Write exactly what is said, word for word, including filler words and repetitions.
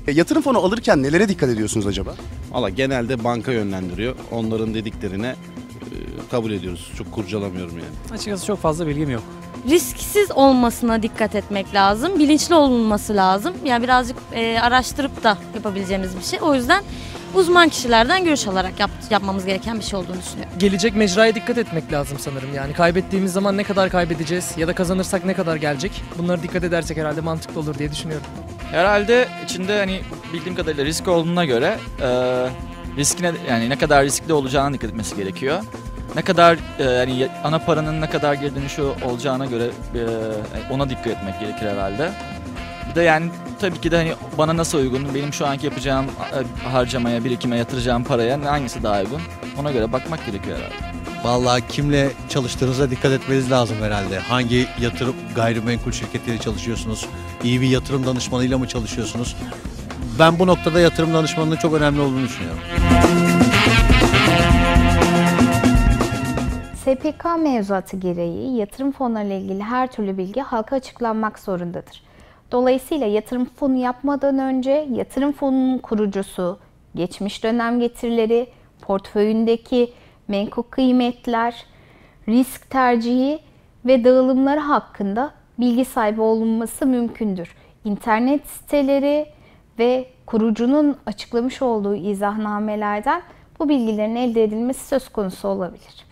E, yatırım fonu alırken nelere dikkat ediyorsunuz acaba? Valla genelde banka yönlendiriyor. Onların dediklerine e, kabul ediyoruz. Çok kurcalamıyorum yani. Açıkçası çok fazla bilgim yok. Risksiz olmasına dikkat etmek lazım. Bilinçli olunması lazım. Yani birazcık e, araştırıp da yapabileceğimiz bir şey. O yüzden uzman kişilerden görüş alarak yap, yapmamız gereken bir şey olduğunu düşünüyorum. Gelecek mecraya dikkat etmek lazım sanırım. Yani kaybettiğimiz zaman ne kadar kaybedeceğiz ya da kazanırsak ne kadar gelecek? Bunlara dikkat edersek herhalde mantıklı olur diye düşünüyorum. Herhalde içinde hani bildiğim kadarıyla risk olduğuna göre e, riskine yani ne kadar riskli olacağına dikkat etmesi gerekiyor. Ne kadar e, yani ana paranın ne kadar geri dönüşü olacağına göre e, ona dikkat etmek gerekir herhalde. Bir de yani tabii ki de hani bana nasıl uygun, benim şu anki yapacağım e, harcamaya, birikime yatıracağım paraya hangisi daha uygun? Ona göre bakmak gerekiyor herhalde. Vallahi kimle çalıştığınıza dikkat etmeniz lazım herhalde. Hangi yatırım gayrimenkul şirketiyle çalışıyorsunuz? İyi bir yatırım danışmanıyla mı çalışıyorsunuz? Ben bu noktada yatırım danışmanının çok önemli olduğunu düşünüyorum. S P K mevzuatı gereği yatırım fonlarıyla ilgili her türlü bilgi halka açıklanmak zorundadır. Dolayısıyla yatırım fonu yapmadan önce yatırım fonunun kurucusu, geçmiş dönem getirileri, portföyündeki menkul kıymetler, risk tercihi ve dağılımları hakkında bilgi sahibi olunması mümkündür. İnternet siteleri ve kurucunun açıklamış olduğu izahnamelerden bu bilgilerin elde edilmesi söz konusu olabilir.